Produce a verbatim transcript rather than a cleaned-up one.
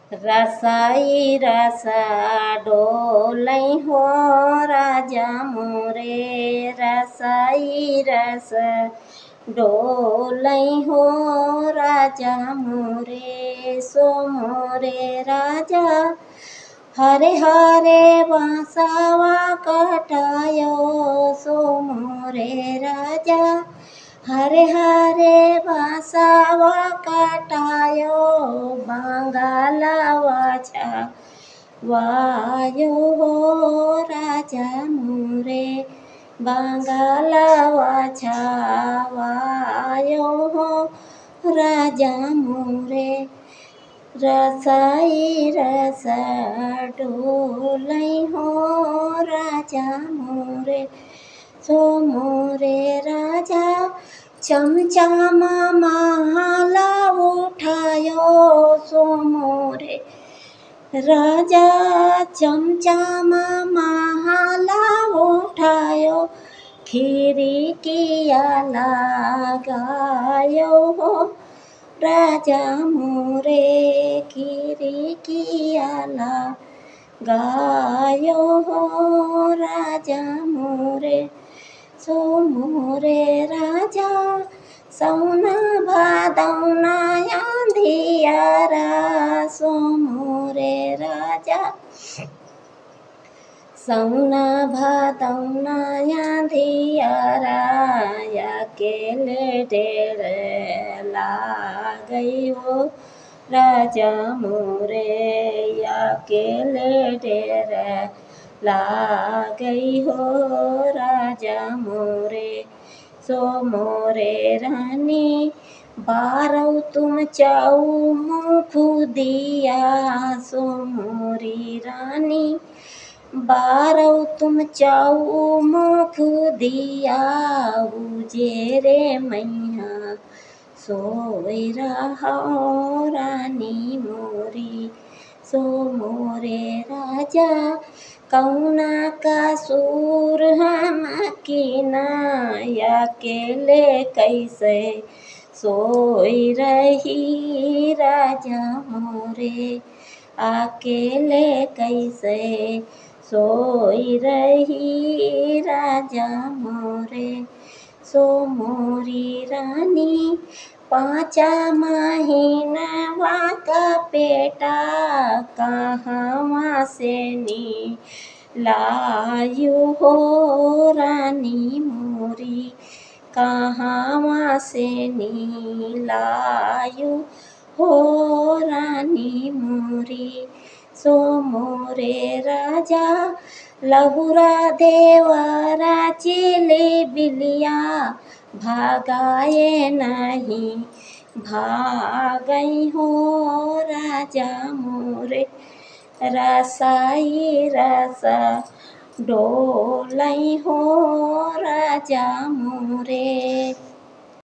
रसाई रसा डोलै हो राजा मोरे, रसाई रस डोलै हो राजा मोरे। सो मोरे राजा हरे हरे बांसवा कटायो, सो मोरे राजा हरे हरे बांसवा कटायो, बांगलावा छावायो हो राजा मोरे, बांगलावा छावायो हो राजा मोरे। रसाई रस डोलै हो राजा मोरे, सो मोरे राजा चमचामा माला उठायो, सो मोरे राजा चमचामा माला उठायो, खिड़किया लगायो हो राजा मोरे, खिड़किया लगायो हो राजा मोरे। सो मोरे राजा सौना भादौना आँधियारा, सो मोरे राजा सौना भादौना आँधियारा, अकेले डेर लागै हो राजा मोरे, अकेले डेर लागै हो राजा मोरे। सो मोरे रानी बारौ तुम चौमुख दिया, सो मोरी रानी बारौ तुम चौमुख दिया, उजेरे मैया सोई रहो रानी मोरी। सो मोरे राजा कौना कसूर हम कीना, अकेले कैसे सोई रही राजा मोरे, अकेले कैसे सोई रही राजा मोरे। सो मोरी रानी पाँचा महीनवा का पेटा कहवा से नी लायु हो रानी मोरी, कहवा से नी लायु हो रानी मोरी। सो मोरे राजा लहुरा देवरा चिली बिलिया, भागाए नहीं भागै हो राजा मोरे, रसाई रस डोलै हो राजा मोरे।